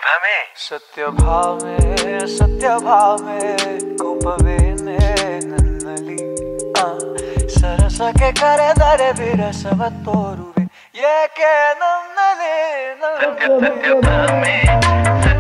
ಭ್ರಮೆ ಸತ್ಯಭಾಮೆ ಕೋಪವೇನೆ ನನ್ನಲ್ಲಿ ಸರಸಕ್ಕೆ ಕರೆದರೆ ವಿರಸವ ತೋರುವೆ ಏಕೆ ನನ್ನಲ್ಲಿ ಸತ್ಯ ಭ್ರಮೆ